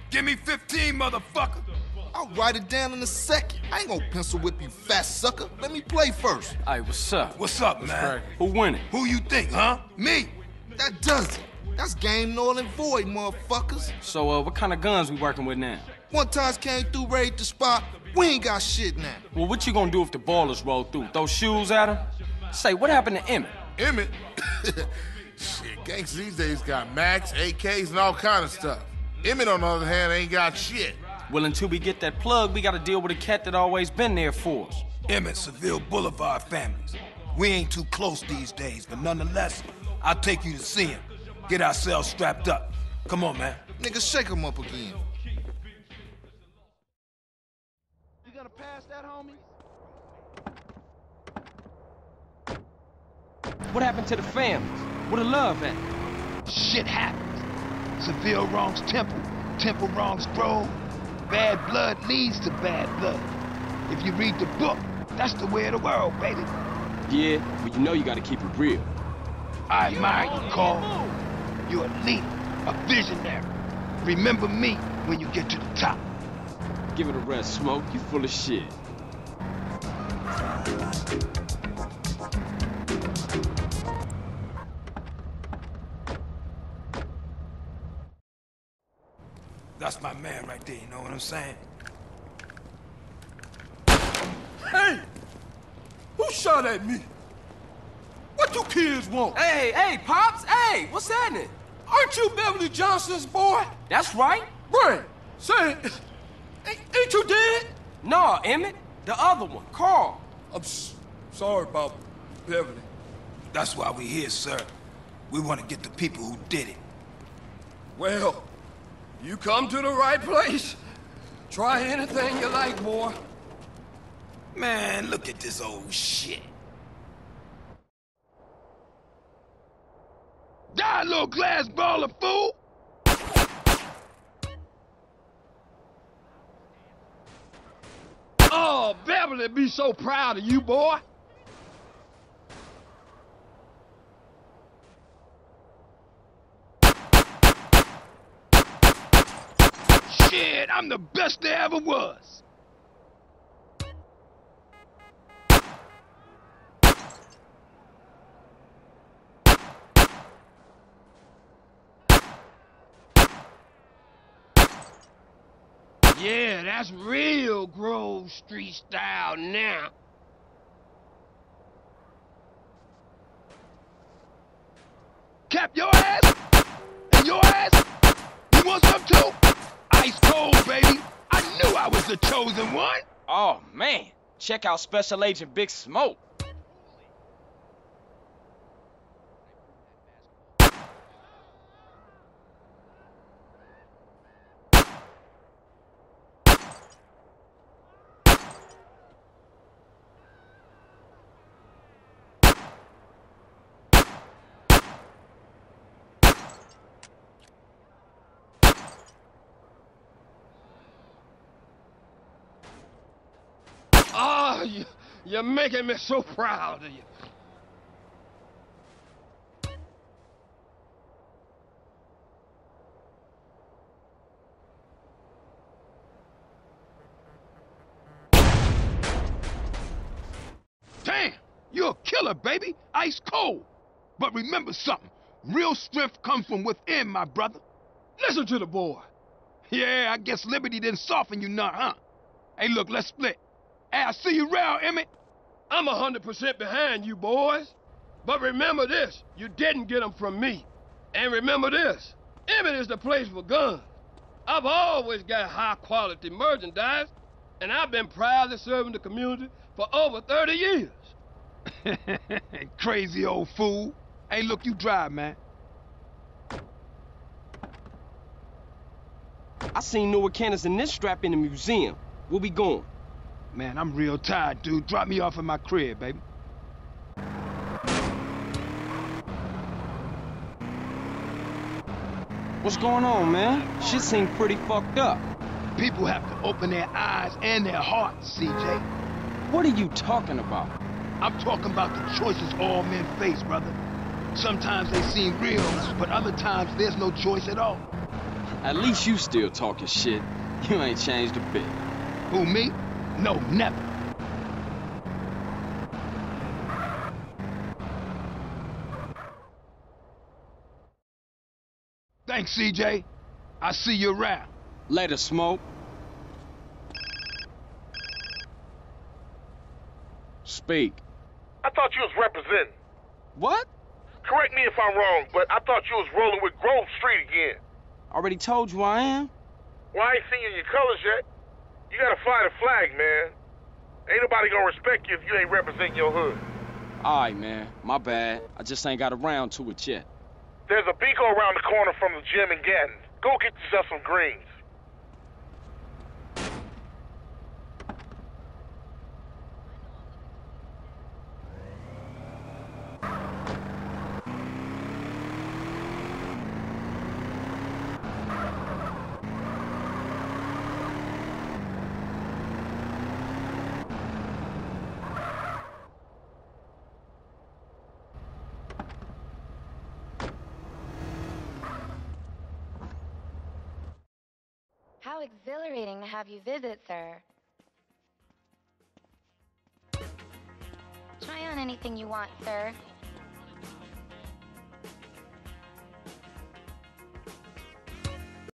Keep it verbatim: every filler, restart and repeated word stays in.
Give me fifteen, motherfucker. I'll write it down in a second. I ain't gonna pencil whip you, fat sucker. Let me play first. Hey, what's up? What's up, man? Who winning? Who you think, huh? Me. That does it. That's game null and void, motherfuckers. So, uh, what kind of guns we working with now? One times came through, raid the spot. We ain't got shit now. Well, what you gonna do if the ballers roll through? Throw shoes at them? Say, what happened to Emmett? Emmett? Shit, gangsters these days got Macs, A Ks, and all kind of stuff. Emmett, on the other hand, ain't got shit. Well, until we get that plug, we gotta deal with a cat that always been there for us. Emmett, Seville Boulevard families. We ain't too close these days, but nonetheless, I'll take you to see him. Get ourselves strapped up. Come on, man. Nigga, shake him up again. You gonna pass that, homie? What happened to the families? Where the love at? Shit happens. Seville wrongs Temple, Temple wrongs Grove. Bad blood leads to bad blood. If you read the book, that's the way of the world, baby. Yeah, but you know you gotta keep it real. I admire you, Carl. You're a leader, a visionary. Remember me when you get to the top. Give it a rest, Smoke. You full of shit. That's my man right there, you know what I'm saying? Hey! Who shot at me? What you kids want? Hey, hey, Pops, hey, what's happening? Aren't you Beverly Johnson's boy? That's right. Brian, say, ain't, ain't you dead? No, Emmett, the other one, Carl. I'm s sorry about Beverly. That's why we here, sir. We want to get the people who did it. Well, you come to the right place. Try anything you like, boy. Man, look at this old shit. Die, little glass baller, fool! Oh, Beverly be so proud of you, boy. Shit, I'm the best there ever was. Yeah, that's real Grove Street style now. Cap your ass? And your ass? You want some too? Ice cold, baby. I knew I was the chosen one. Oh, man. Check out Special Agent Big Smoke. Oh, you, you're making me so proud of you. Damn, you're a killer, baby. Ice cold. But remember something. Real strength comes from within, my brother. Listen to the boy. Yeah, I guess Liberty didn't soften you none, huh? Hey, look, let's split. Hey, I see you around, Emmett. I'm a hundred percent behind you, boys. But remember this, you didn't get them from me. And remember this, Emmett is the place for guns. I've always got high-quality merchandise, and I've been proudly serving the community for over thirty years. Crazy old fool. Hey, look, you drive, man. I seen Noah Cannons and this strap in the museum. Where we going? Man, I'm real tired, dude. Drop me off at my crib, baby. What's going on, man? Shit seem pretty fucked up. People have to open their eyes and their hearts, C J. What are you talking about? I'm talking about the choices all men face, brother. Sometimes they seem real, but other times there's no choice at all. At least you still talking shit. You ain't changed a bit. Who, me? No, never. Thanks, C J. I see you around. Later, Smoke. Speak. I thought you was representing. What? Correct me if I'm wrong, but I thought you was rolling with Grove Street again. Already told you I am. Well, I ain't seen you in your colors yet. You gotta fly the flag, man. Ain't nobody gonna respect you if you ain't representing your hood. Alright, man. My bad. I just ain't got around to it yet. There's a Beaco around the corner from the gym in Gatton. Go get yourself some greens. How exhilarating to have you visit, sir. Try on anything you want, sir.